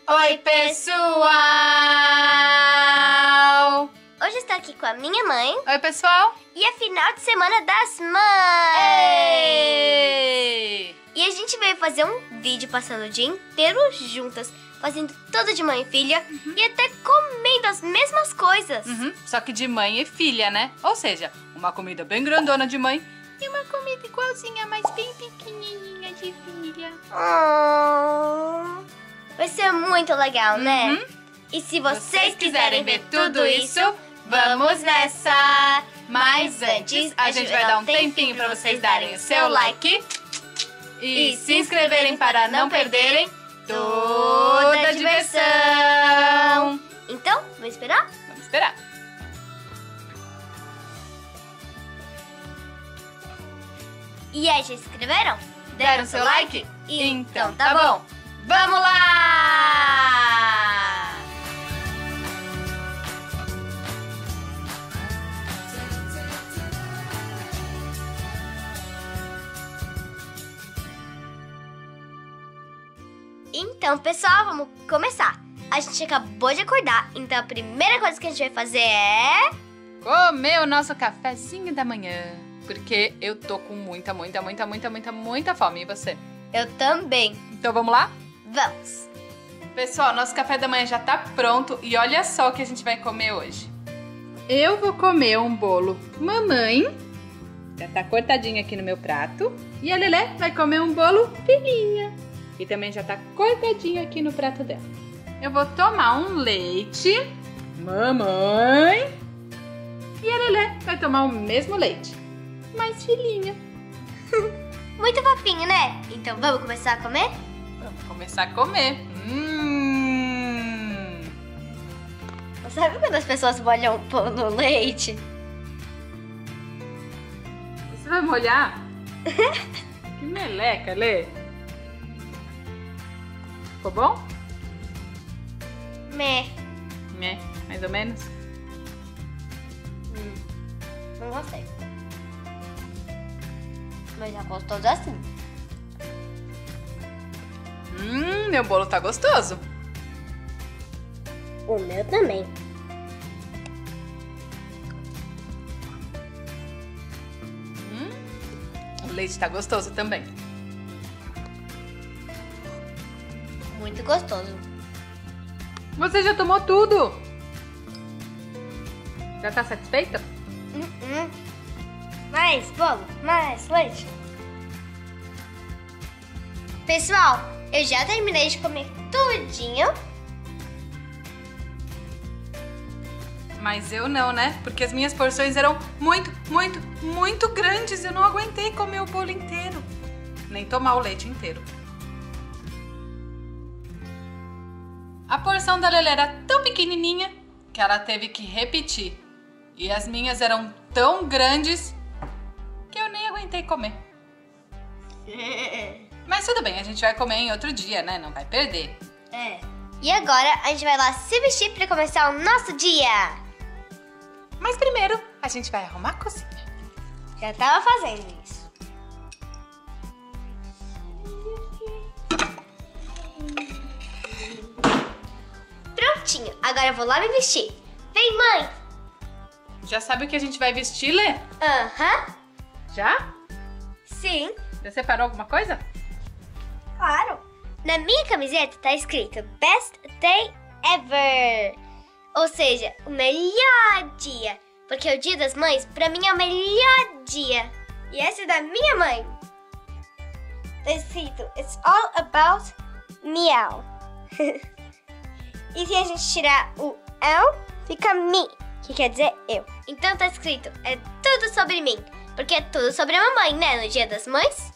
Oi, pessoal! Hoje estou aqui com a minha mãe. Oi, pessoal! E é final de semana das mães! Ei! E a gente veio fazer um vídeo passando o dia inteiro juntas, fazendo tudo de mãe e filha e até comendo as mesmas coisas. Só que de mãe e filha, né? Ou seja, uma comida bem grandona de mãe e uma comida igualzinha, mas bem pequenininha de filha. Vai ser muito legal, né? E se vocês quiserem ver tudo isso, vamos nessa! Mas antes, a gente vai dar um tempinho para vocês darem o seu like e se inscreverem para não perderem toda a diversão. Então, vamos esperar? Vamos esperar. E aí, já se inscreveram? Deram seu like? Então tá bom. Vamos lá! Então, pessoal, vamos começar. A gente acabou de acordar, então a primeira coisa que a gente vai fazer é... comer o nosso cafezinho da manhã. Porque eu tô com muita fome. E você? Eu também. Então vamos lá? Vamos! Pessoal, nosso café da manhã já tá pronto e olha só o que a gente vai comer hoje. Eu vou comer um bolo mamãe, já tá cortadinho aqui no meu prato. E a Lelé vai comer um bolo filhinha, que também já tá cortadinho aqui no prato dela. Eu vou tomar um leite, mamãe, e a Lelé vai tomar o mesmo leite, mas filhinha. Muito fofinho, né? Então vamos começar a comer? Vamos começar a comer. Sabe quando as pessoas molham um pão no leite? Você vai molhar? Que meleca, Lê. Ficou bom? Meh. Mais ou menos? Não gostei. Mas já gostoso assim. Meu bolo tá gostoso. O meu também. O leite tá gostoso também. Muito gostoso. Você já tomou tudo? Já tá satisfeita? Mais bolo, mais leite. Pessoal, eu já terminei de comer tudinho. Mas eu não, né? Porque as minhas porções eram muito grandes. Eu não aguentei comer o bolo inteiro. Nem tomar o leite inteiro. A porção da Lelé era tão pequenininha que ela teve que repetir. E as minhas eram tão grandes que eu nem aguentei comer. Mas tudo bem, a gente vai comer em outro dia, né? Não vai perder. É. E agora a gente vai lá se vestir para começar o nosso dia. Mas primeiro a gente vai arrumar a cozinha. Já tava fazendo isso. Prontinho, agora eu vou lá me vestir. Vem, mãe! Já sabe o que a gente vai vestir, Lê? Aham. Já? Sim, Já separou alguma coisa? claro. Na minha camiseta tá escrito Best Day Ever. Ou seja, o melhor dia. Porque o Dia das Mães, pra mim, é o melhor dia. E essa é da minha mãe. Tá escrito It's all about meow. E se a gente tirar o el, fica me, que quer dizer eu. Então tá escrito É tudo sobre mim. Porque é tudo sobre a mamãe, né? No Dia das Mães.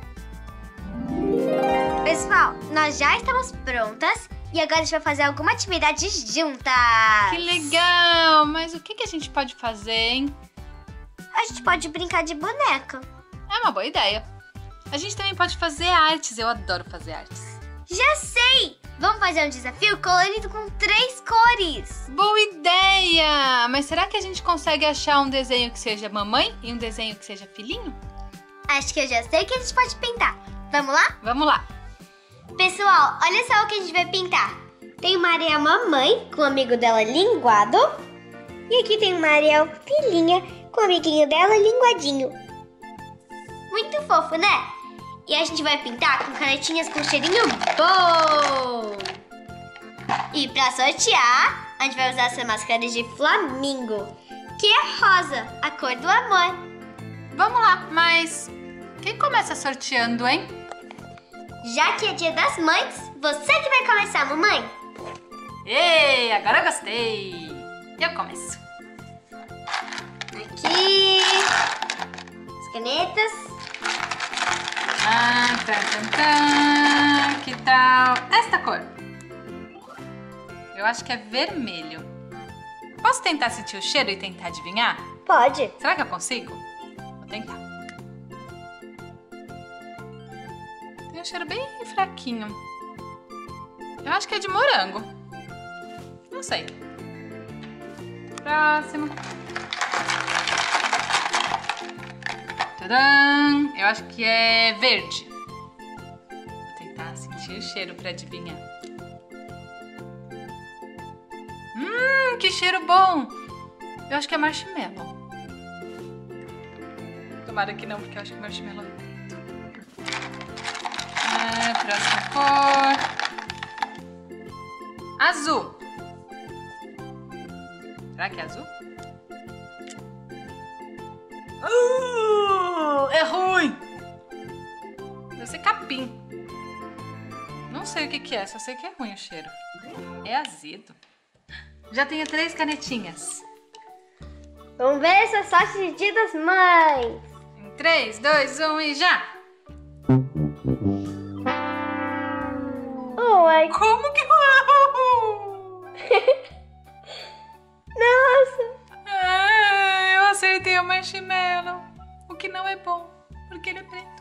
Pessoal, nós já estamos prontas. E agora a gente vai fazer alguma atividade juntas. Que legal! Mas o que a gente pode fazer, hein? A gente pode brincar de boneca. É uma boa ideia. A gente também pode fazer artes. Eu adoro fazer artes. Já sei! Vamos fazer um desafio colorido com 3 cores. Boa ideia! Mas será que a gente consegue achar um desenho que seja mamãe e um desenho que seja filhinho? Acho que eu já sei o que a gente pode pintar. Vamos lá? Vamos lá! Pessoal, olha só o que a gente vai pintar. Tem uma Ariel mamãe com o amigo dela linguado. E aqui tem uma Ariel filhinha com o amiguinho dela linguadinho. Muito fofo, né? E a gente vai pintar com canetinhas com cheirinho bom. E pra sortear, a gente vai usar essa máscara de flamingo, que é rosa, a cor do amor. Vamos lá, mas quem começa sorteando, hein? Já que é dia das mães, você que vai começar, mamãe. Ei, agora eu gostei. Eu começo. Aqui, as canetas. Que tal esta cor? Eu acho que é vermelho. Posso tentar sentir o cheiro e tentar adivinhar? Pode. Será que eu consigo? Vou tentar. Tem um cheiro bem fraquinho. Eu acho que é de morango. Não sei. Próximo. Tadã! Eu acho que é verde. Vou tentar sentir o cheiro para adivinhar. Que cheiro bom! Eu acho que é marshmallow. Tomara que não, porque eu acho que marshmallow é preto. Próxima cor. Azul. Será que é azul? É ruim! Deve ser capim. Não sei o que é, só sei que é ruim o cheiro. É azedo. Já tenho 3 canetinhas. Vamos ver essa sorte de Dia das Mães. Em 3, 2, 1 e já! Oi. Como que... Nossa. Eu acertei o marshmallow. O que não é bom, porque ele é preto.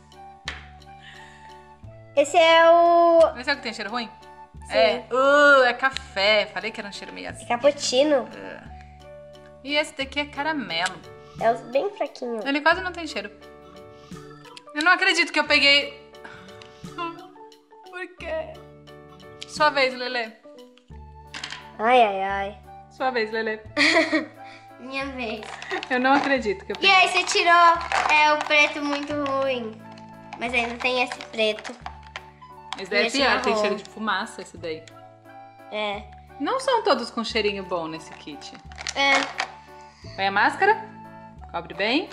Esse é o... Mas sabe o que tem cheiro ruim? Sim. É café. Falei que era um cheiro meio assim. cappuccino. E esse daqui é caramelo. É os bem fraquinho. Ele quase não tem cheiro. Eu não acredito que eu peguei... Por quê? Sua vez, Lelê. Ai, ai, ai. Sua vez, Lelê. Minha vez. Eu não acredito que eu E peguei. aí, você tirou o preto muito ruim. Mas ainda tem esse preto. Esse daí é esse pior, tem marrom. cheiro de fumaça esse daí. É. Não são todos com cheirinho bom nesse kit. É. Põe a máscara. Cobre bem.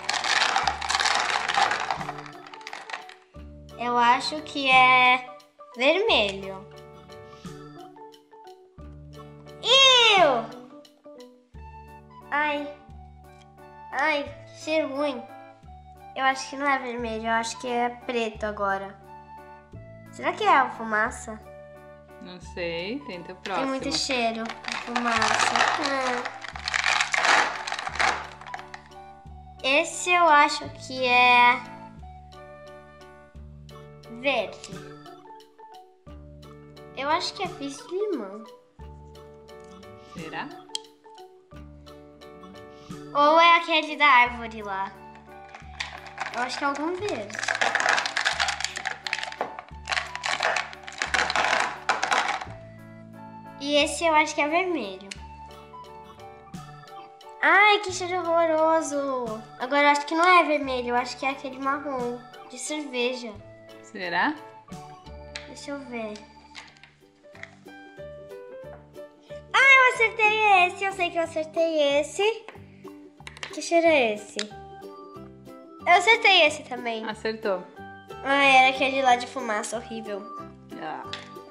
Eu acho que é vermelho. Iu! Ai. Ai, que cheiro ruim. Eu acho que não é vermelho, eu acho que é preto agora. Será que é a fumaça? Não sei, tenta o Tem próximo. muito cheiro de fumaça. Esse eu acho que é verde. Eu acho que é fiz de limão. Será? Ou é aquele da árvore lá. Eu acho que é algum verde. E esse eu acho que é vermelho. Ai, que cheiro horroroso. Agora eu acho que não é vermelho, eu acho que é aquele marrom de cerveja. Será? Deixa eu ver. Ah, eu acertei esse. Eu sei que eu acertei esse. Que cheiro é esse? Eu acertei esse também. Acertou. Ah, era aquele lá de fumaça horrível. Ah.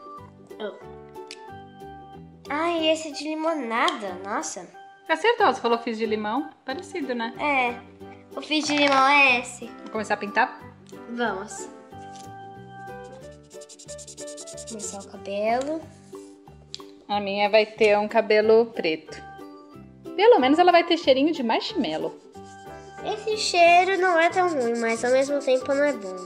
Ai, esse de limonada. Nossa. Acertou, você falou que fiz de limão. Parecido, né? É. O fiz de limão é esse. Vou começar a pintar? Vamos. Começar o cabelo. A minha vai ter um cabelo preto. Pelo menos ela vai ter cheirinho de marshmallow. Esse cheiro não é tão ruim, mas ao mesmo tempo não é bom.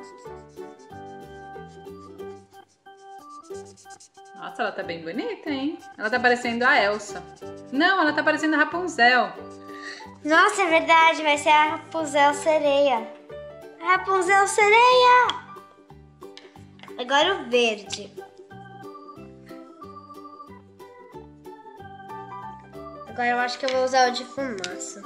Nossa, ela tá bem bonita, hein? Ela tá parecendo a Elsa. Não, ela tá parecendo a Rapunzel. Nossa, é verdade, vai ser a Rapunzel sereia. Rapunzel sereia! Agora o verde. Agora eu acho que eu vou usar o de fumaça.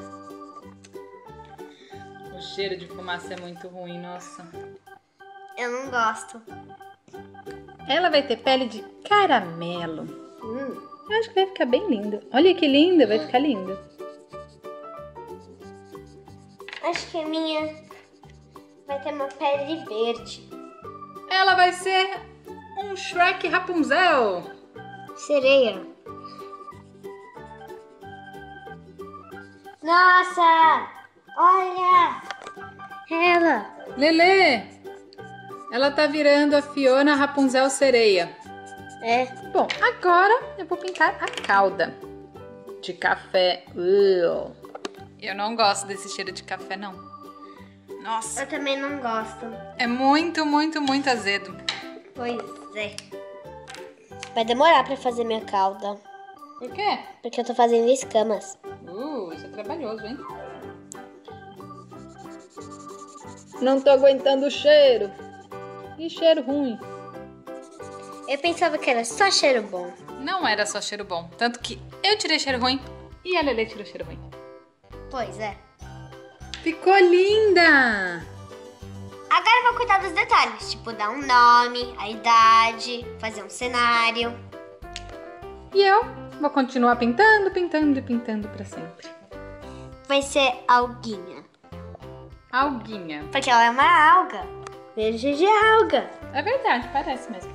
O cheiro de fumaça é muito ruim, nossa. Eu não gosto. Ela vai ter pele de caramelo. Eu acho que vai ficar bem lindo. Olha que linda, vai ficar lindo. Acho que a minha vai ter uma pele verde. Ela vai ser um Shrek Rapunzel. Sereia. Nossa! Olha! Ela! Lelê, ela tá virando a Fiona Rapunzel sereia. É. Bom, agora eu vou pintar a cauda de café. Eu não gosto desse cheiro de café, não. Nossa, Eu também não gosto. é muito, muito, muito azedo. Pois é. Vai demorar pra fazer minha cauda. Por quê? Porque eu tô fazendo escamas. Isso é trabalhoso, hein? Não tô aguentando o cheiro. Que cheiro ruim. Eu pensava que era só cheiro bom. Não era só cheiro bom. Tanto que eu tirei cheiro ruim e a Lelê tirou cheiro ruim. Pois é. Ficou linda! Agora eu vou cuidar dos detalhes, tipo dar um nome, a idade, fazer um cenário. E eu vou continuar pintando, pintando e pintando pra sempre. Vai ser alguinha. Alguinha. Porque ela é uma alga. Verde de alga. É verdade, parece mesmo.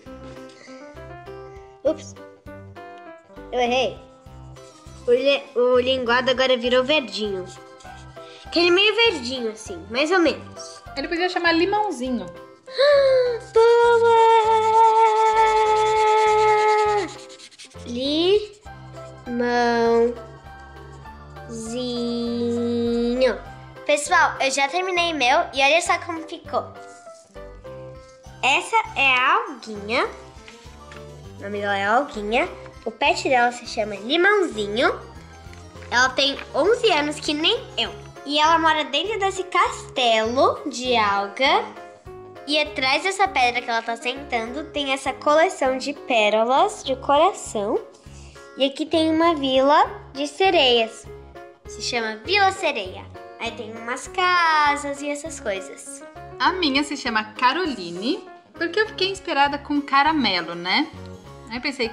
Ups. Eu errei. O linguado agora virou verdinho. Aquele meio verdinho assim, mais ou menos. Ele podia chamar limãozinho. Boa! Limãozinho. Pessoal, eu já terminei meu e olha só como ficou. Essa é a Alguinha. O nome dela é Alguinha. O pet dela se chama Limãozinho. Ela tem 11 anos, que nem eu. E ela mora dentro desse castelo de alga. E atrás dessa pedra que ela tá sentando tem essa coleção de pérolas de coração. E aqui tem uma vila de sereias. Se chama Vila Sereia. Aí tem umas casas e essas coisas. A minha se chama Caroline, porque eu fiquei inspirada com caramelo, né? Aí eu pensei,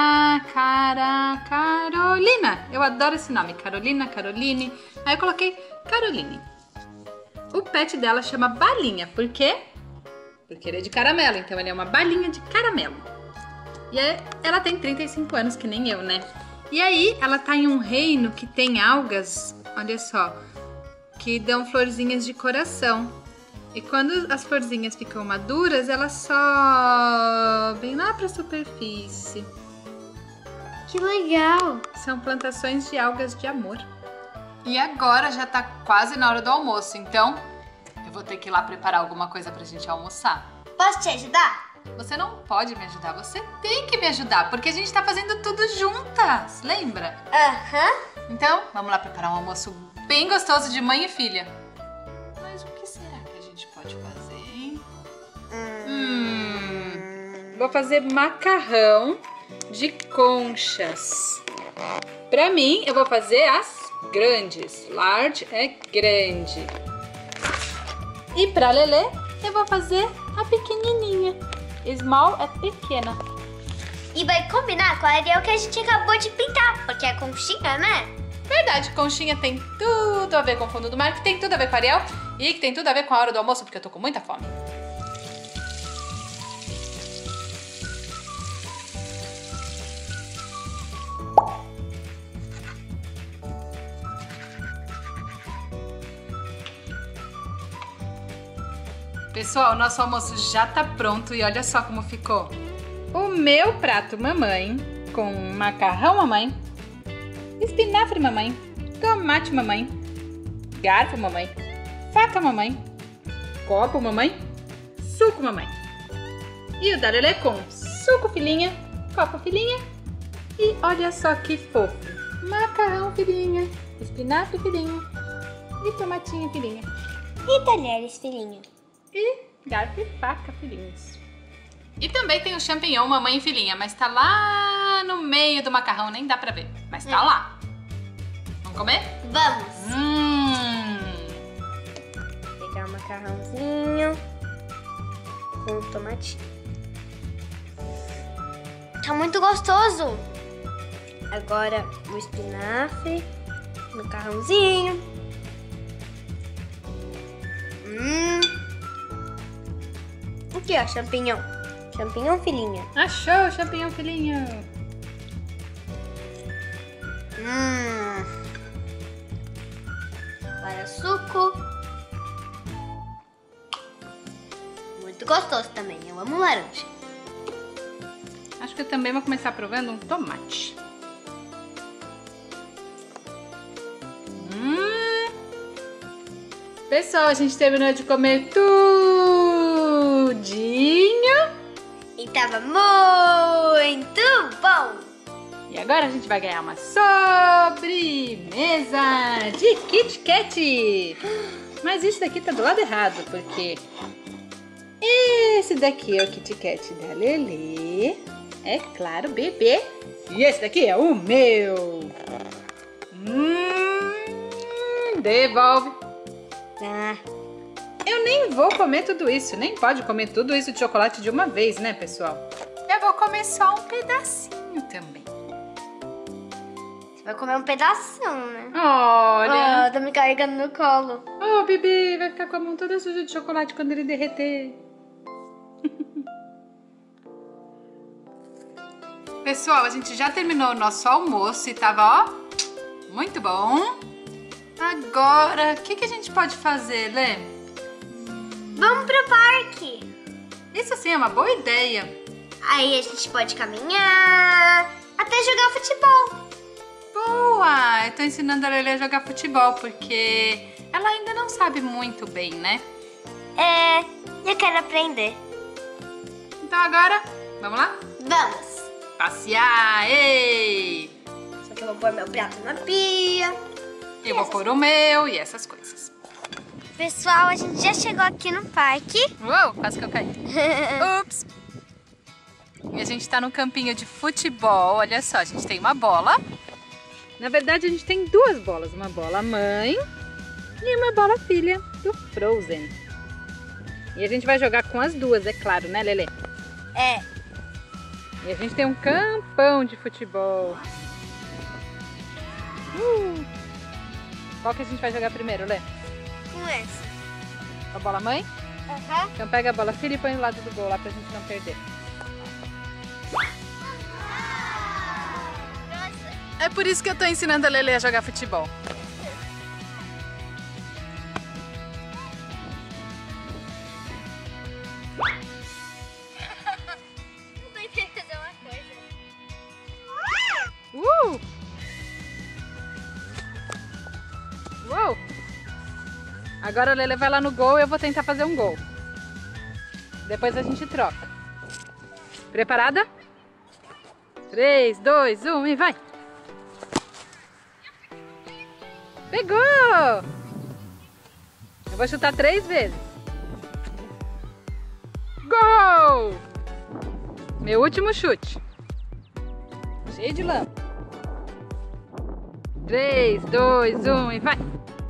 Carolina. Eu adoro esse nome, Carolina, Caroline. Aí eu coloquei Caroline. O pet dela chama Balinha, por quê? Porque ele é de caramelo, então ele é uma balinha de caramelo. E aí, ela tem 35 anos, que nem eu, né? E aí, ela tá em um reino que tem algas, olha só, que dão florzinhas de coração. E quando as florzinhas ficam maduras, elas sobem lá pra superfície. Que legal! São plantações de algas de amor. E agora já tá quase na hora do almoço, então eu vou ter que ir lá preparar alguma coisa pra gente almoçar. Posso te ajudar? Você não pode me ajudar, você tem que me ajudar, porque a gente tá fazendo tudo juntas, lembra? Aham. Então, vamos lá preparar um almoço bem gostoso de mãe e filha. Mas o que será que a gente pode fazer, hein? Vou fazer macarrão de conchas. Pra mim, eu vou fazer as grandes. Large é grande. E pra Lelê, eu vou fazer a pequenininha. Small é pequena. E vai combinar com a Ariel que a gente acabou de pintar, porque é conchinha, né? Verdade, conchinha tem tudo a ver com o fundo do mar, que tem tudo a ver com a Ariel e que tem tudo a ver com a hora do almoço, porque eu tô com muita fome. Pessoal, nosso almoço já tá pronto e olha só como ficou. O meu prato mamãe, com macarrão mamãe, espinafre mamãe, tomate mamãe, garfo mamãe, faca mamãe, copo mamãe, suco mamãe. E o da Lelê com suco filhinha, copo filhinha e olha só que fofo. Macarrão filhinha, espinafre filhinha e tomatinho filhinha. E talheres, filhinha. E garfo e faca, filhinhos. E também tem o champignon mamãe e filhinha, mas tá lá no meio do macarrão, nem dá pra ver, mas tá lá. comer? Vamos! Pegar um macarrãozinho com tomatinho. Tá muito gostoso! Agora o espinafre, macarrãozinho. Aqui, ó, champignon. Champignon filhinha. Achou, champignon filhinho. Para suco. Muito gostoso também. Eu amo laranja. Acho que eu também vou começar provando um tomate. Pessoal, a gente terminou de comer tudinho. E tava muito bom. E agora a gente vai ganhar uma sobremesa de Kit Kat. Mas isso daqui tá do lado errado, porque esse daqui é o Kit Kat da Lelê. É claro, bebê. E esse daqui é o meu. Devolve. Eu nem vou comer tudo isso. Nem pode comer tudo isso de chocolate de uma vez, né, pessoal? Eu vou comer só um pedacinho também. Você vai comer um pedação, né? Olha. Tá me carregando no colo. Oh, bebê, vai ficar com a mão toda suja de chocolate quando ele derreter. Pessoal, a gente já terminou o nosso almoço e tava, ó, muito bom. Agora, o que a gente pode fazer, Lê? Vamos pro parque. Isso sim é uma boa ideia. Aí a gente pode caminhar, até jogar futebol. Boa! Eu tô ensinando a Lelê a jogar futebol, porque ela ainda não sabe muito bem, né? Eu quero aprender. Então agora, vamos lá? Vamos. Passear, ei! Só que eu vou pôr meu prato na pia. Eu vou pôr o meu e essas coisas. Pessoal, a gente já chegou aqui no parque. Uou, quase que eu caí. Ups! E a gente tá no campinho de futebol. Olha só, a gente tem uma bola. Na verdade, a gente tem duas bolas. Uma bola mãe e uma bola filha do Frozen. E a gente vai jogar com as duas, é claro, né, Lelê? É. E a gente tem um campão de futebol. Qual que a gente vai jogar primeiro, Lê? Com essa. A bola mãe? Aham. Então pega a bola filha e põe do lado do gol lá pra gente não perder. É por isso que eu tô ensinando a Lelê a jogar futebol. Eu tentei fazer uma coisa. Uou! Agora a Lelê vai lá no gol e eu vou tentar fazer um gol. Depois a gente troca. Preparada? 3, 2, 1 e vai! Pegou! Eu vou chutar 3 vezes. Gol! Meu último chute. Cheio de lama. 3, 2, 1 e vai!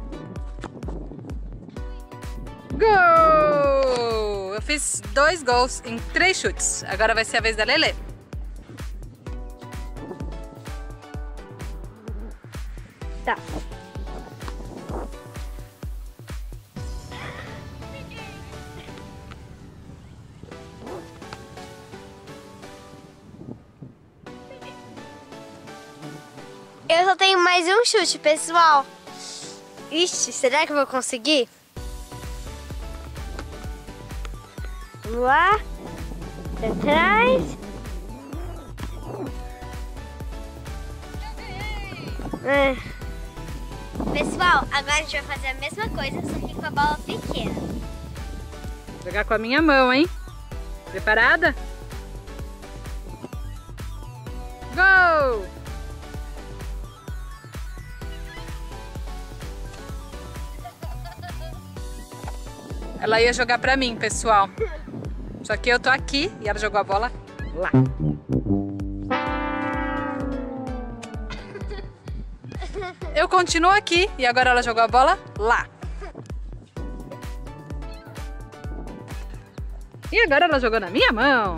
Gol! Eu fiz 2 gols em 3 chutes. Agora vai ser a vez da Lelê. Tá. Eu só tenho mais um chute, pessoal. Ixi, será que eu vou conseguir? Vamos lá. Pra trás. Pessoal, agora a gente vai fazer a mesma coisa, só que com a bola pequena. Vou jogar com a minha mão, hein? Preparada? Gol! Ela ia jogar pra mim, pessoal. Só que eu tô aqui e ela jogou a bola lá. Eu continuo aqui e agora ela jogou a bola lá. E agora ela jogou na minha mão.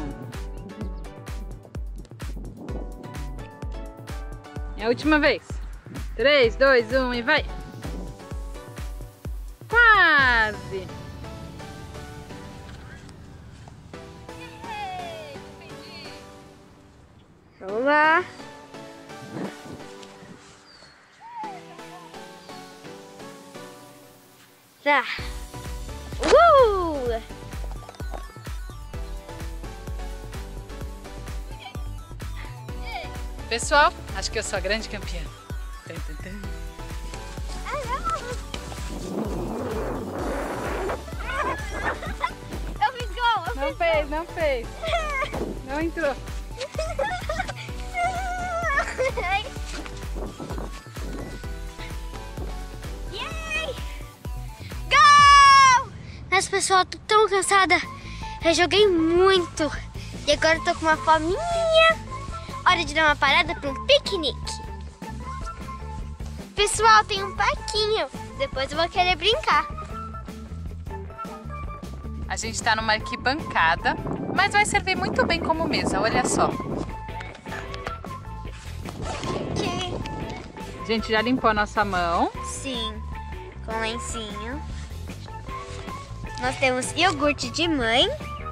É a última vez. 3, 2, 1 e vai. Quase. Vamos lá. Tá. Pessoal, acho que eu sou a grande campeã. Tum, tum, tum. Eu fiz gol. Não fez, não fez. Não entrou. Yay! Gol! Mas pessoal, tô tão cansada. Eu joguei muito. E agora eu tô com uma fominha. Hora de dar uma parada para um piquenique. Pessoal, tem um parquinho. Depois eu vou querer brincar. A gente tá numa arquibancada, mas vai servir muito bem como mesa, olha só. A gente já limpou a nossa mão. Sim, com lencinho. Nós temos iogurte de mãe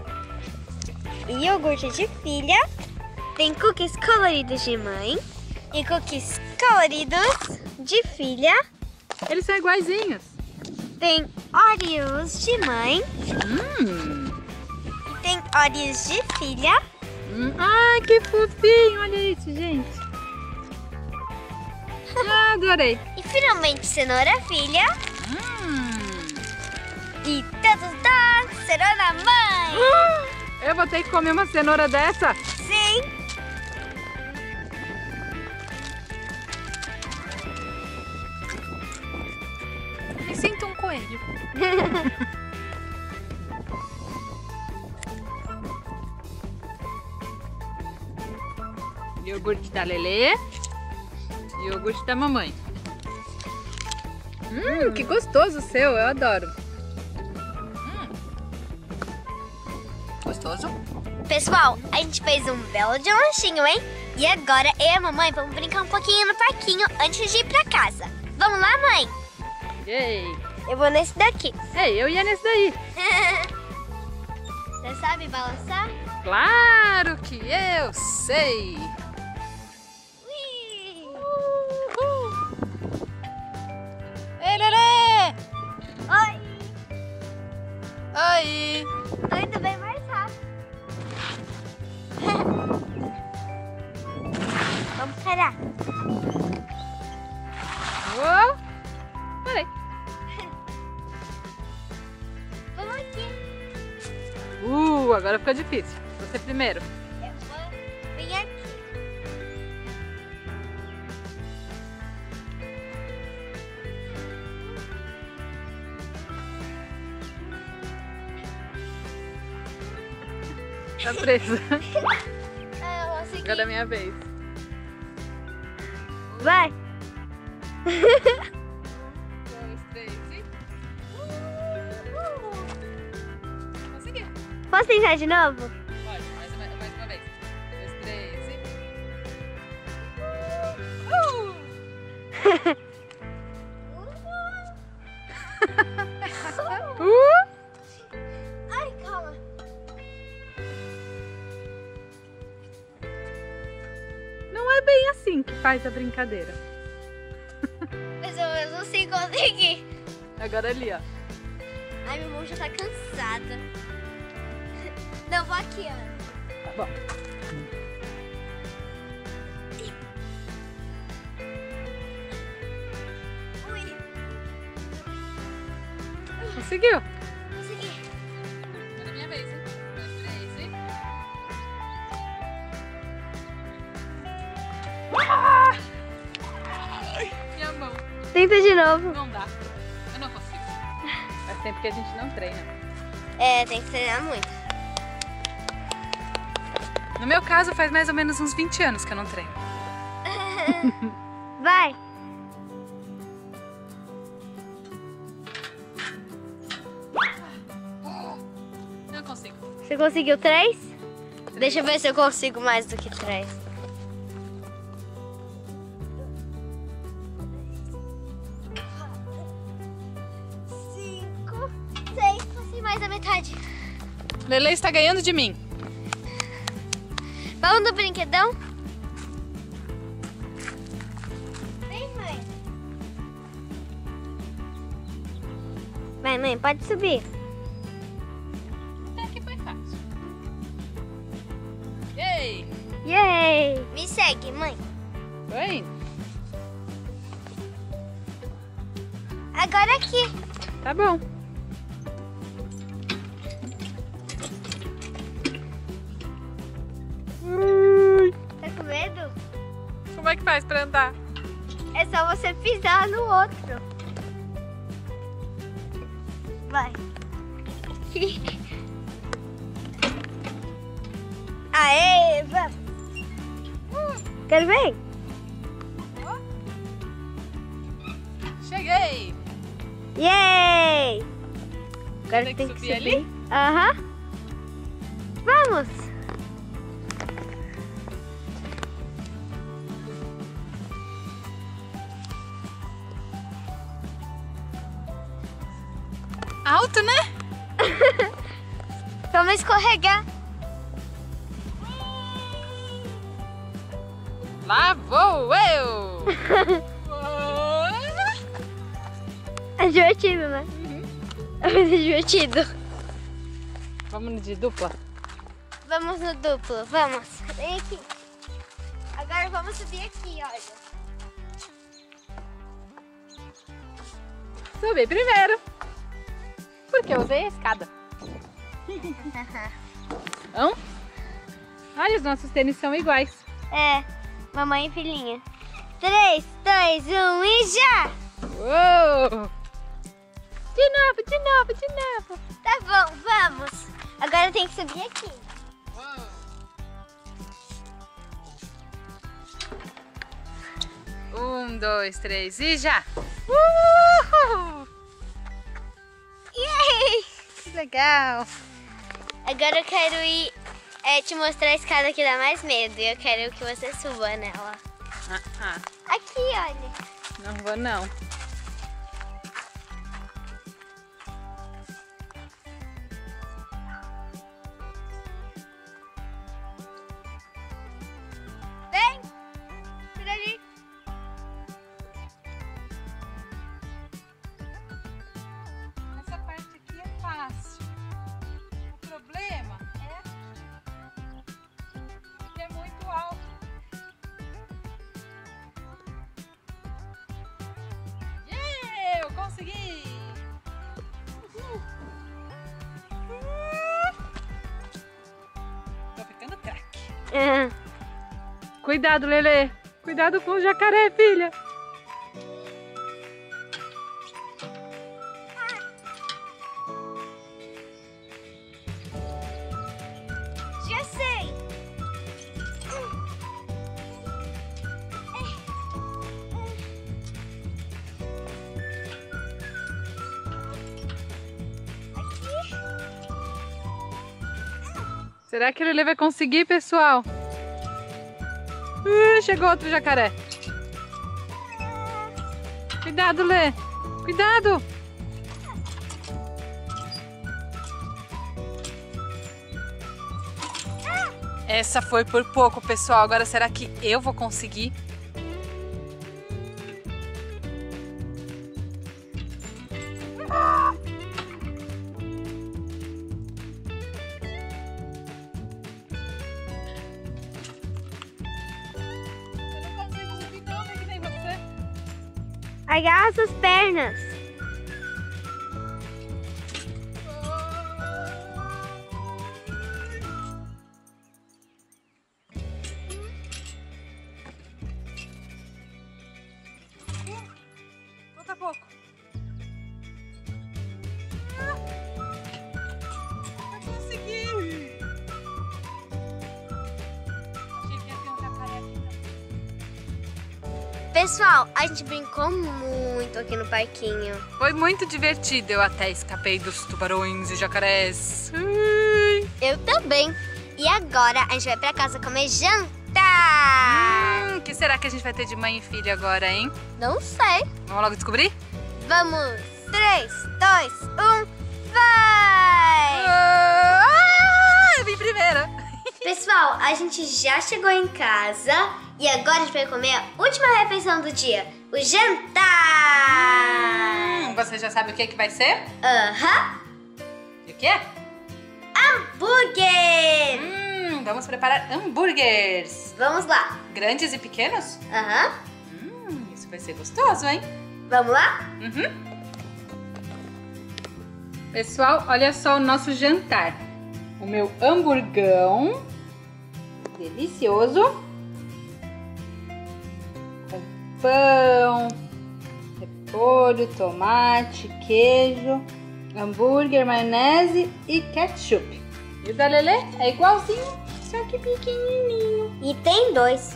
e iogurte de filha. Tem cookies coloridos de mãe e cookies coloridos de filha. Eles são iguaizinhos. Tem Oreos de mãe e tem Oreos de filha. Ai, que fofinho, olha isso, gente. Ah, adorei. E finalmente cenoura filha. E todos da cenoura mãe. Eu vou ter que comer uma cenoura dessa? Sim. Me sinto um coelho. Iogurte da Lelê. Iogurte da mamãe. Que gostoso o seu, eu adoro. Gostoso? Pessoal, a gente fez um belo de lanchinho, hein? E agora eu e a mamãe vamos brincar um pouquinho no parquinho antes de ir pra casa. Vamos lá, mãe? Yay! Eu vou nesse daqui. Ei, eu ia nesse daí. Você sabe balançar? Claro que eu sei. Ei, Lelê! Oi! Oi! Tô indo bem mais rápido. Vamos parar. Uou! Parei. Vamos aqui. Agora ficou difícil. Você primeiro. Eu vou vir aqui. Tá presa. Eu vou seguir. Agora é a minha vez. Vai. 2, 3 e... Consegui. Posso tentar de novo? Pode, mais uma vez. 2, 3 e... Ai, calma. Não é bem assim que faz a brincadeira. Mas eu não sei conseguir. Agora ali, ó. Ai, minha mão já tá cansada. Não, vou aqui, ó. Tá bom. Ui, Conseguiu? consegui. Agora é minha vez, hein? 2, 3 e... Minha mão. Tenta de novo. Não dá. Eu não consigo. Faz tempo que a gente não treina. É, tem que treinar muito. No meu caso, faz mais ou menos uns 20 anos que eu não treino. Vai. consigo. Você conseguiu 3? Deixa eu ver se eu consigo mais do que 3. 5, 6, passei mais da metade. Lele está ganhando de mim. Vamos no brinquedão? Vem, mãe. Vai, mãe, pode subir. Até que foi fácil. Ei! Yay! Me segue, mãe. Oi? Agora aqui. Tá bom. Tá com medo? Como é que faz pra andar? É só você pisar no outro. Vai. Aê, vamos. Quero ver? Cheguei! Yay! Agora Tem tem que que subir subir. ali? Aham. Vamos! Alto, né? Vamos escorregar. Lá vou eu! É divertido, né? É muito divertido. Vamos de dupla? Vamos no duplo, vamos. Vem aqui. Agora vamos subir aqui, olha. Subi primeiro. Porque eu usei a escada. Não? Olha, os nossos tênis são iguais. É, mamãe e filhinha. 3, 2, 1 e já! Uou! De novo, de novo, de novo. Tá bom, vamos. Agora tem que subir aqui. Um, dois, três e já! Yay! Que legal! Agora eu quero ir te mostrar a escada que dá mais medo. E eu quero que você suba nela. Aqui, olha. Não vou não. Vem! Por ali. Essa parte aqui é fácil. O problema é que é muito alto. Yeah! Eu consegui! Uhul. Tô ficando craque. Cuidado, Lele. Cuidado com o jacaré, filha. Já sei. Será que a Lele vai conseguir, pessoal? Chegou outro jacaré. Cuidado, Lê. Cuidado. Essa foi por pouco, pessoal. Agora será que eu vou conseguir? Agarra suas pernas. Falta pouco. Vai conseguir. Achei que ia ter um jacaré aqui. Pessoal, a gente brincou muito aqui no parquinho. Foi muito divertido. Eu até escapei dos tubarões e jacarés. Ui. Eu também. E agora a gente vai pra casa comer jantar. O que será que a gente vai ter de mãe e filha agora, hein? Não sei. Vamos logo descobrir? Vamos. 3, 2, 1, vai! Eu vim primeiro. Pessoal, a gente já chegou em casa e agora a gente vai comer a última refeição do dia, o jantar! Você já sabe o que vai ser? Aham! E o que é? Hambúrguer! Vamos preparar hambúrgueres. Vamos lá! Grandes e pequenos? Aham! Isso vai ser gostoso, hein? Vamos lá? Pessoal, olha só o nosso jantar. O meu hamburgão, delicioso, com pão, repolho, tomate, queijo, hambúrguer, maionese e ketchup. E o da Lelê é igualzinho, só que pequenininho. E tem 2.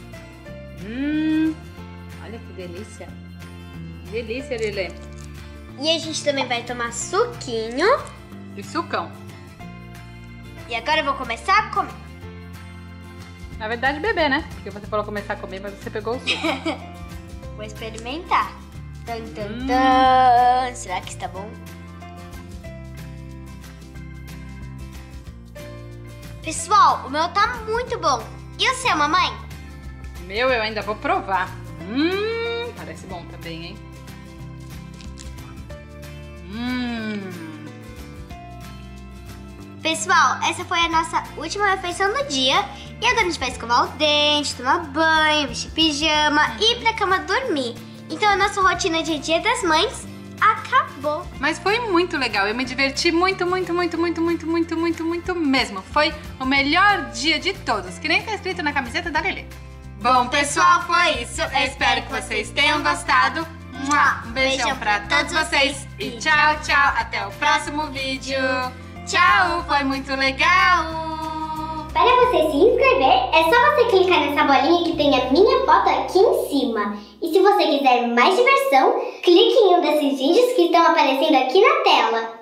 Olha que delícia. Delícia, Lelê. E a gente também vai tomar suquinho. E sucão. E agora eu vou começar a comer. Na verdade, beber, né? Porque você falou começar a comer, mas você pegou o suco. Vou experimentar. Será que está bom? Pessoal, o meu tá muito bom. E o seu, mamãe? O meu eu ainda vou provar. Parece bom também, hein? Pessoal, essa foi a nossa última refeição do dia. E agora a gente vai escovar o dente, tomar banho, vestir pijama e ir pra cama dormir. Então a nossa rotina de Dia das Mães acabou. Mas foi muito legal. Eu me diverti muito mesmo. Foi o melhor dia de todos, que nem tá escrito na camiseta da Lelê. Bom, pessoal, foi isso. Eu espero que vocês tenham gostado. Um beijão pra todos vocês. E tchau, tchau. Até o próximo vídeo. Tchau, foi muito legal! Para você se inscrever, é só você clicar nessa bolinha que tem a minha foto aqui em cima. E se você quiser mais diversão, clique em um desses vídeos que estão aparecendo aqui na tela.